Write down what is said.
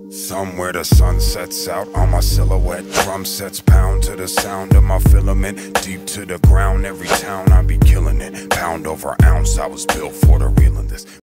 Somewhere the sun sets out on my silhouette. Drum sets pound to the sound of my filament. Deep to the ground, every town I be killing it. Pound over ounce, I was built for the real in this.